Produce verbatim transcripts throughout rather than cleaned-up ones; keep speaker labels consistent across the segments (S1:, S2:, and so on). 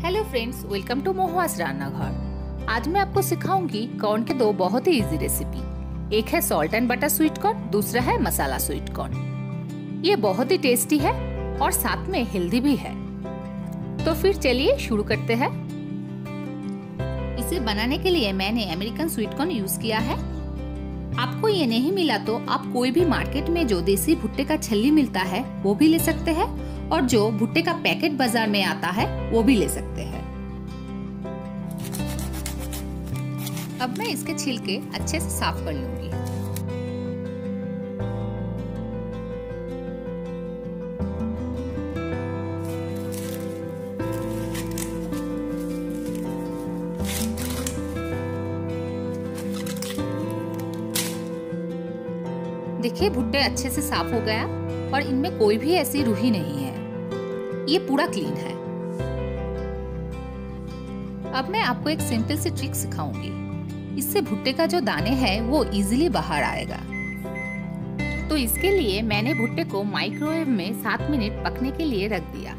S1: Hello friends, welcome to Mohua's Ranna Ghar. आज मैं आपको सिखाऊंगी कॉर्न के दो बहुत ही इजी रेसिपी। एक है salt and butter sweet corn, दूसरा है मसाला स्वीट कॉर्न। ये बहुत ही टेस्टी है और साथ में हेल्दी भी है। तो फिर चलिए शुरू करते हैं। इसे बनाने के लिए मैंने अमेरिकन स्वीट कॉर्न यूज किया है। आपको ये नहीं मिला तो आप कोई भी मार्केट में जो देसी भुट्टे का छल्ली मिलता है वो भी ले सकते हैं, और जो भुट्टे का पैकेट बाजार में आता है वो भी ले सकते हैं। अब मैं इसके छिलके अच्छे से साफ कर लूंगी। देखिए भुट्टे अच्छे से साफ हो गया और इनमें कोई भी ऐसी रूही नहीं है, ये पूरा क्लीन है। अब मैं आपको एक सिंपल सी ट्रिक सिखाऊंगी। इससे भुट्टे का जो दाने हैं वो इजीली बाहर आएगा। तो इसके लिए मैंने भुट्टे को माइक्रोवेव में सात मिनट पकने के लिए रख दिया।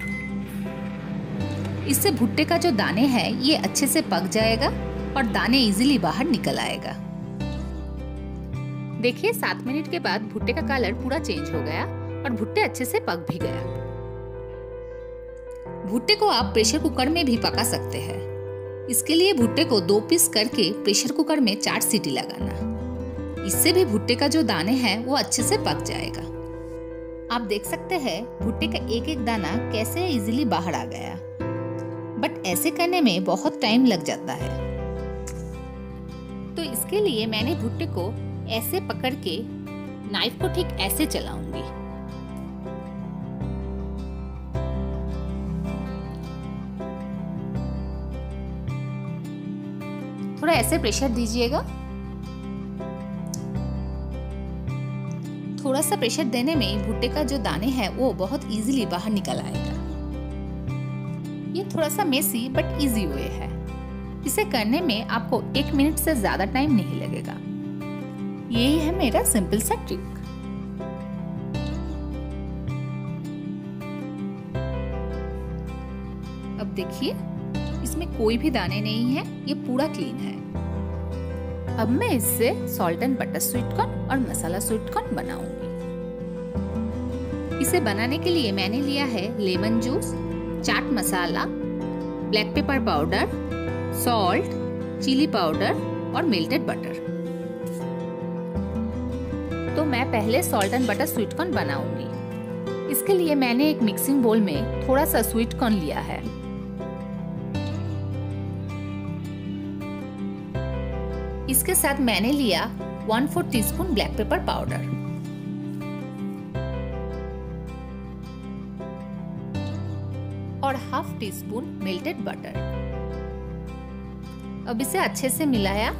S1: इससे भुट्टे का जो दाने हैं ये अच्छे से पक जाएगा और दाने इजीली बाहर निकल आएगा। देखिए सात मिनट के बाद भुट्टे का कलर पूरा चेंज हो गया और भुट्टे अच्छे से पक भी गया। भुट्टे को आप प्रेशर कुकर में भी पका सकते हैं। इसके लिए भुट्टे को दो पीस करके प्रेशर कुकर में चार सीटी लगाना। इससे भी भुट्टे का जो दाने हैं वो अच्छे से पक जाएगा। आप देख सकते हैं भुट्टे का एक एक दाना कैसे इजीली बाहर आ गया, बट ऐसे करने में बहुत टाइम लग जाता है। तो इसके लिए मैंने भुट्टे को ऐसे पकड़ के नाइफ को ठीक ऐसे चलाऊंगी। थोड़ा ऐसे प्रेशर दीजिएगा। थोड़ा सा प्रेशर देने में भुट्टे का जो दाने हैं वो बहुत इजीली बाहर निकल आएगा। ये थोड़ा सा मेसी बट इजी वे है। इसे करने में आपको एक मिनट से ज्यादा टाइम नहीं लगेगा। यही है मेरा सिंपल सा ट्रिक। अब देखिए इसमें कोई भी दाने नहीं है, ये पूरा क्लीन है। अब मैं इससे salt and butter sweet corn और मसाला स्वीट कॉर्न बनाऊंगी। इसे बनाने के लिए मैंने लिया है lemon juice, chaat masala, black pepper powder, salt, chili powder और मेल्टेड बटर। तो मैं पहले salt and butter sweet corn बनाऊंगी। इसके लिए मैंने एक मिक्सिंग बोल में थोड़ा सा स्वीट कॉर्न लिया है। इसके साथ मैंने लिया one four teaspoon black pepper powder और half teaspoon melted butter. अब इसे अच्छे से मिलाया।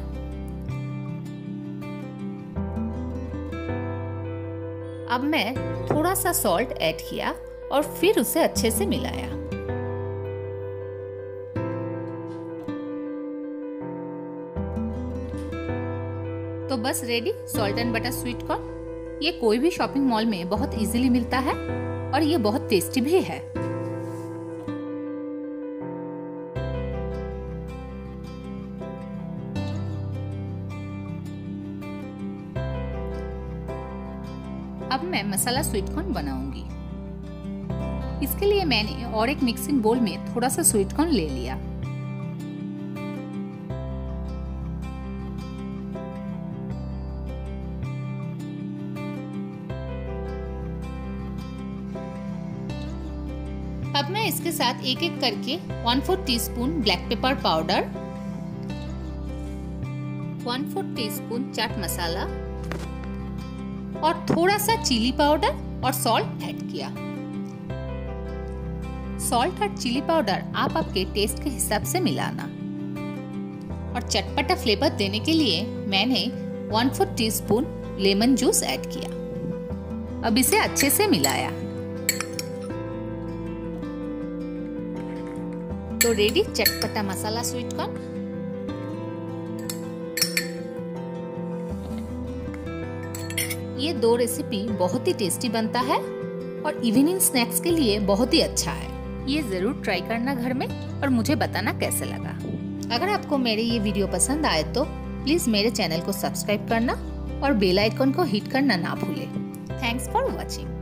S1: अब मैं थोड़ा सा सॉल्ट ऐड किया और फिर उसे अच्छे से मिलाया। तो बस ready salt and butter sweet corn. ये कोई भी शॉपिंग मॉल में बहुत इजीली मिलता है और ये बहुत टेस्टी भी है। अब मैं मसाला स्वीट कॉर्न बनाऊंगी। इसके लिए मैंने और एक मिक्सिंग बोल में थोड़ा सा स्वीट कॉर्न ले लिया। अब मैं इसके साथ एक एक करके one four teaspoon black pepper powder, one four teaspoon chaat masala और थोड़ा सा चिली पाउडर और सॉल्ट ऐड किया। सॉल्ट और चिली पाउडर आप आपके टेस्ट के हिसाब से मिलाना। और चटपटा फ्लेवर देने के लिए मैंने one four teaspoon lemon juice add किया। अब इसे अच्छे से मिलाया। तो रेडी चटपटा मसाला स्वीट कॉर्न। ये दो रेसिपी बहुत ही टेस्टी बनता है और इवनिंग स्नैक्स के लिए बहुत ही अच्छा है। ये ज़रूर ट्राई करना घर में और मुझे बताना कैसे लगा। अगर आपको मेरे ये वीडियो पसंद आए तो प्लीज़ मेरे चैनल को सब्सक्राइब करना और बेल आइकन को हिट करना ना भूलें। Thanks for watching.